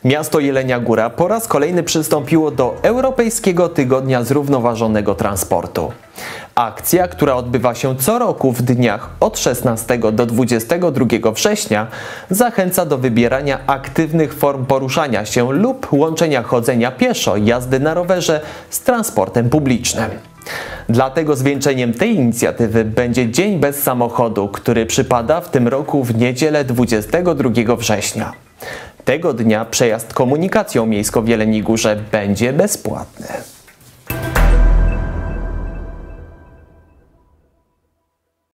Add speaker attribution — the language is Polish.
Speaker 1: Miasto Jelenia Góra po raz kolejny przystąpiło do Europejskiego Tygodnia Zrównoważonego Transportu. Akcja, która odbywa się co roku w dniach od 16 do 22 września, zachęca do wybierania aktywnych form poruszania się lub łączenia chodzenia pieszo, jazdy na rowerze z transportem publicznym. Dlatego zwieńczeniem tej inicjatywy będzie Dzień bez samochodu, który przypada w tym roku w niedzielę 22 września. Tego dnia przejazd komunikacją miejską w Jeleniej Górze będzie bezpłatny.